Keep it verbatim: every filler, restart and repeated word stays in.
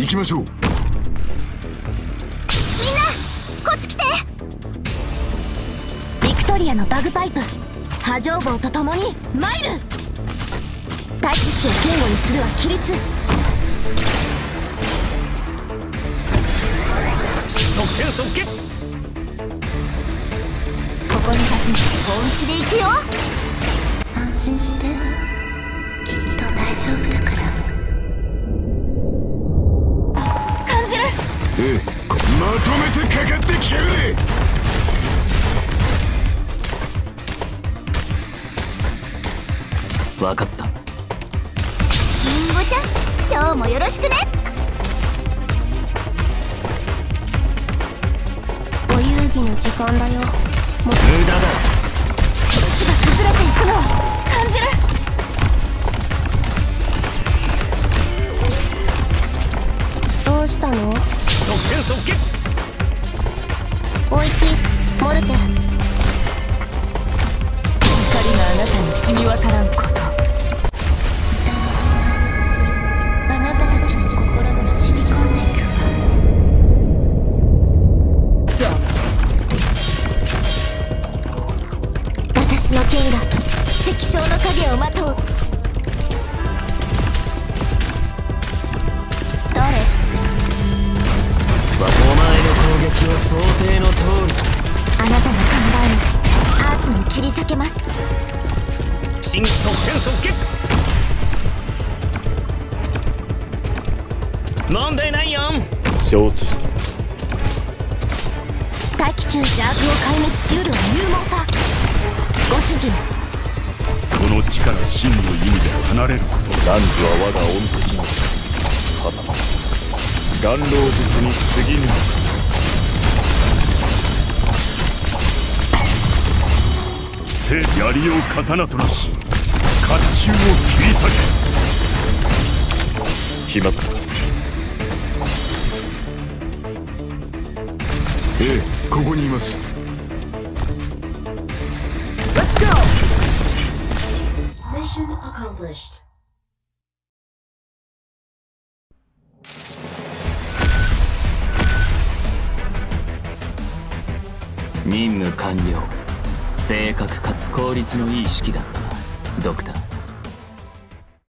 行きましょう。みんなこっち来て。ビクトリアのバグパイプ波状棒とともにマイル。タキシを堅固にするは規律。 即戦即決。 ここに立つ本気で行くよ。 安心して、きっと大丈夫だから。 感じる。 ええ、まとめてかかってきやがれ。 分かった。 リンゴちゃん、今日もよろしくね。 お遊戯の時間だよ。 無駄だ。 石が崩れていくのを感じる。 どうしたの？ 即戦即決。 おいき、モルテ。 光があなたに染み渡らんこと。 あなたたちの心に染み込んでいくわ。 私の剣が石章の影をまとう。 誰？ お前の攻撃は想定の通り。 あなたの考えにアーツに切り裂けます。 新即戦即決。問題ないよん。 承知した。 大気中邪悪を壊滅しうるは勇猛さ。ご指示。 この地から真の意味で離れること。男女は我が恩敵の刀。眼老術に過ぎぬ。せ槍を刀となし甲冑を切り裂け。暇か。 ええ、ここにいます。 Let's go! Mission accomplished. 任務完了。正確かつ効率のいい式だったな、ドクター。